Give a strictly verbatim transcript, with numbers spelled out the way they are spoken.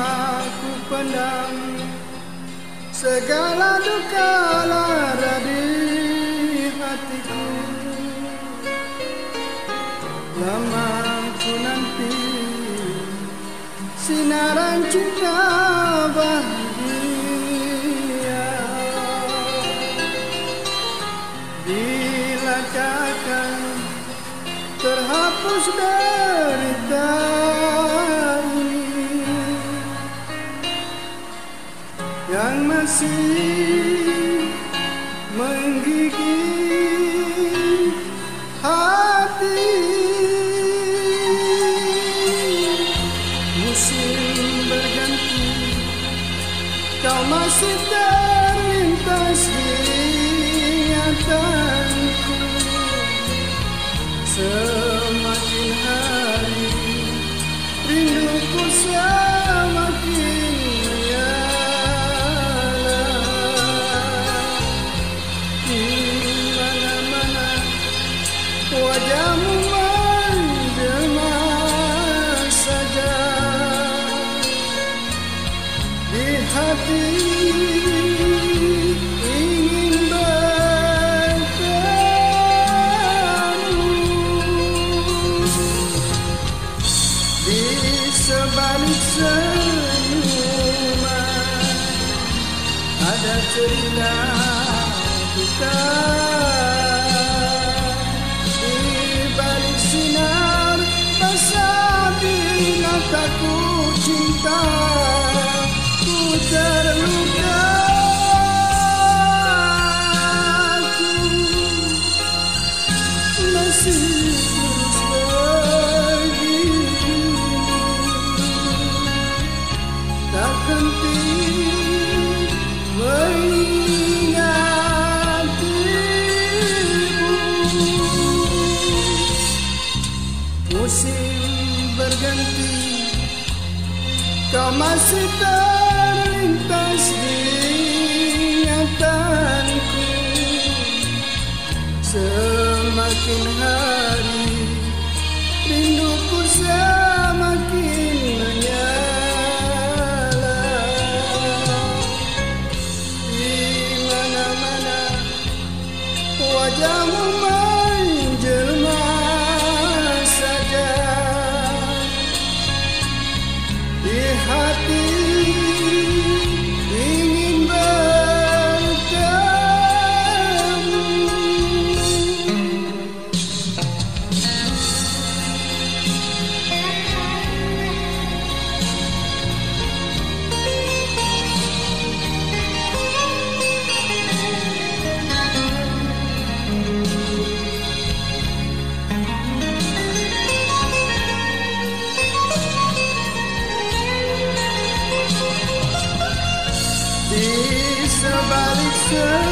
aku pendam segala duka lara di hatiku. Lama ku nanti sinaran cinta bahagia, bila akan terhapus derita ini yang masih menggigit hati. Musim berganti, kau masih terlintas di ingatanku. Semakin hari rinduku semakin menyala. Di mana-mana wajahmu menjelma saja di hati. Sebalik senyuman ada cerita duka, di balik sinar basah di mataku cinta ku terluka. Aku masih tak henti mengingatimu. Musim berganti, kau masih terlintas di ingatanku. Semakin hari rinduku semakin menyala. Wajahmu menjelma saja di hati, ingin bertemu. Di sebalik